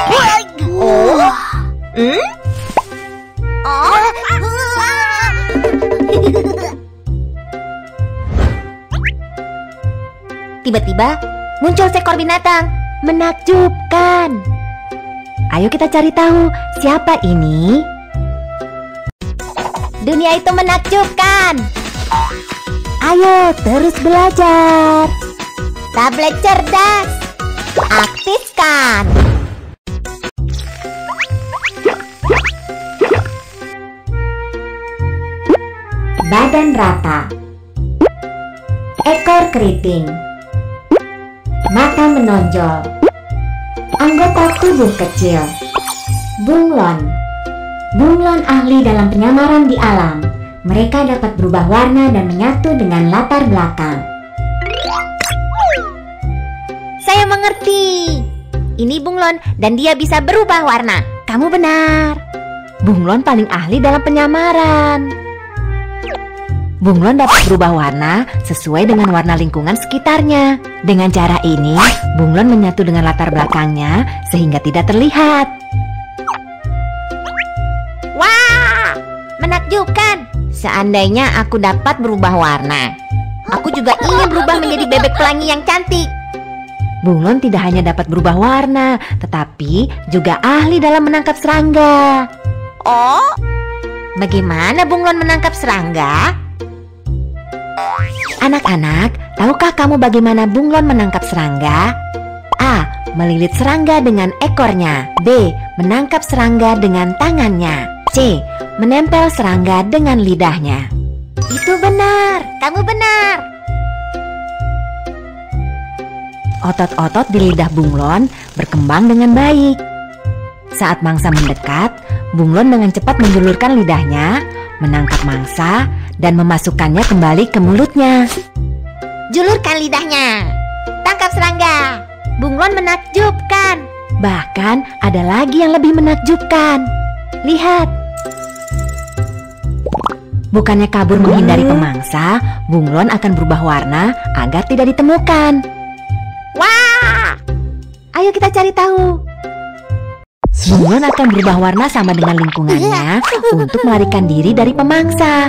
Oh. Oh. Tiba-tiba muncul seekor binatang. Menakjubkan. Ayo kita cari tahu siapa ini. Dunia itu menakjubkan. Ayo terus belajar. Tablet cerdas, aktifkan. Badan rata. Ekor keriting. Mata menonjol. Anggota tubuh kecil. Bunglon. Bunglon ahli dalam penyamaran di alam. Mereka dapat berubah warna dan menyatu dengan latar belakang. Saya mengerti. Ini bunglon dan dia bisa berubah warna. Kamu benar. Bunglon paling ahli dalam penyamaran. Bunglon dapat berubah warna sesuai dengan warna lingkungan sekitarnya. Dengan cara ini, bunglon menyatu dengan latar belakangnya sehingga tidak terlihat. Wah, menakjubkan. Seandainya aku dapat berubah warna, aku juga ingin berubah menjadi bebek pelangi yang cantik. Bunglon tidak hanya dapat berubah warna, tetapi juga ahli dalam menangkap serangga. Oh, bagaimana bunglon menangkap serangga? Anak-anak, tahukah kamu bagaimana bunglon menangkap serangga? A. Melilit serangga dengan ekornya. B. Menangkap serangga dengan tangannya. C. Menempel serangga dengan lidahnya. Itu benar, kamu benar. Otot-otot di lidah bunglon berkembang dengan baik. Saat mangsa mendekat, bunglon dengan cepat menjulurkan lidahnya, menangkap mangsa, dan memasukkannya kembali ke mulutnya. Julurkan lidahnya. Tangkap serangga. Bunglon menakjubkan. Bahkan ada lagi yang lebih menakjubkan. Lihat. Bukannya kabur menghindari pemangsa, bunglon akan berubah warna agar tidak ditemukan. Wah! Ayo kita cari tahu. Bunglon akan berubah warna sama dengan lingkungannya untuk melarikan diri dari pemangsa.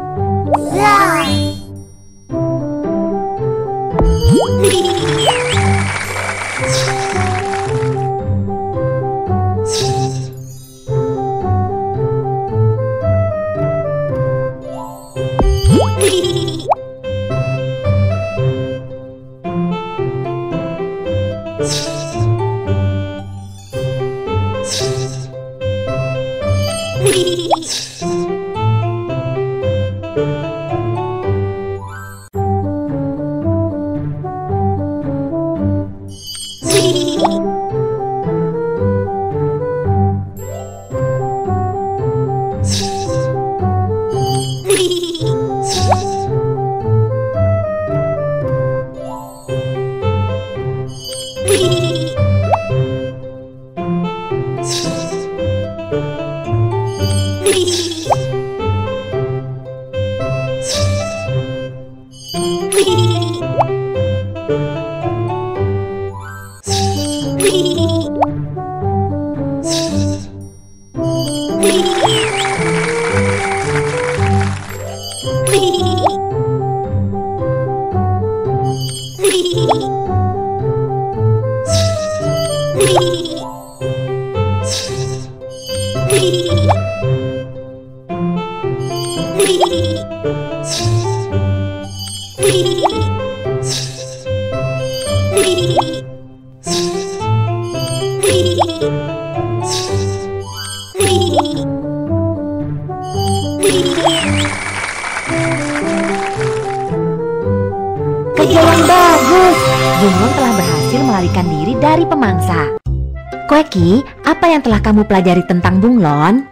Kerja yang bagus. Bunglon telah berhasil melarikan diri dari pemangsa. Quacky, apa yang telah kamu pelajari tentang bunglon?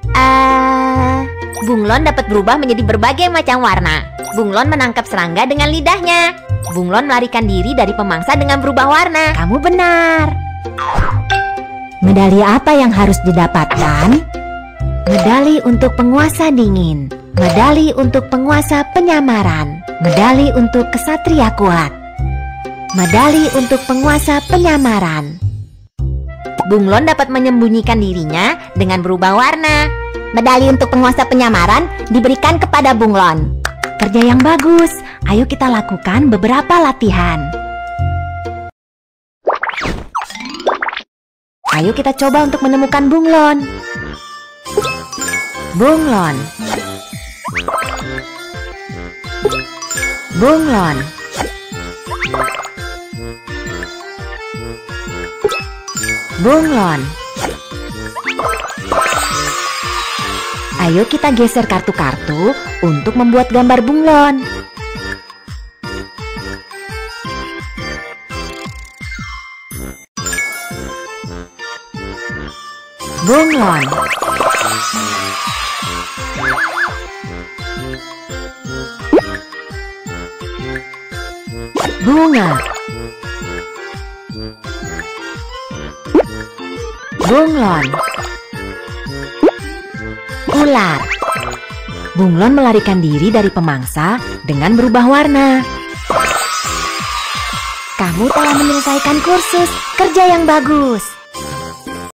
Bunglon dapat berubah menjadi berbagai macam warna. Bunglon menangkap serangga dengan lidahnya. Bunglon melarikan diri dari pemangsa dengan berubah warna. Kamu benar. Medali apa yang harus didapatkan? Medali untuk penguasa dingin. Medali untuk penguasa penyamaran. Medali untuk kesatria kuat. Medali untuk penguasa penyamaran. Bunglon dapat menyembunyikan dirinya dengan berubah warna. Medali untuk penguasa penyamaran diberikan kepada Bunglon. Kerja yang bagus. Ayo kita lakukan beberapa latihan. Ayo kita coba untuk menemukan bunglon. Bunglon. Bunglon. Bunglon. Ayo kita geser kartu-kartu untuk membuat gambar bunglon. Bunglon. Bunga. Bunglon. Ular. Bunglon melarikan diri dari pemangsa dengan berubah warna. Kamu telah menyelesaikan kursus. Kerja yang bagus.